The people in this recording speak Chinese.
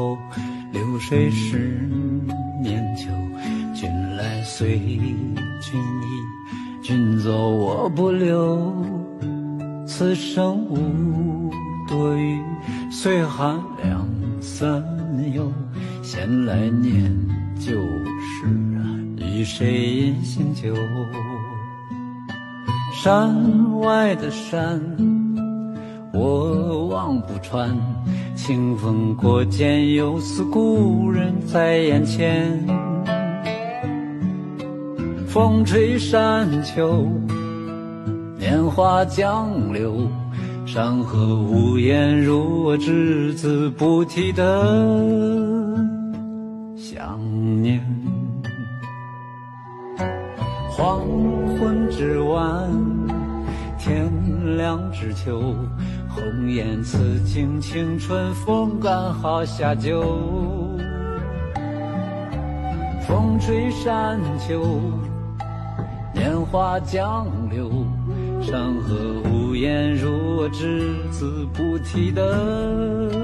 后，流水10年秋。君来随君意，君走我不留。此生无多余，岁寒两三游。闲来念旧时，与谁饮新酒？山外的山，我望不穿。清风过肩，又似故人在眼前。风吹山丘，年华江流。山河无言，如我只字不提的想念。黄昏之晚，天亮之秋，红颜辞镜，青春风干好下酒。风吹山丘，年华江流。山河无言，如我只字不提的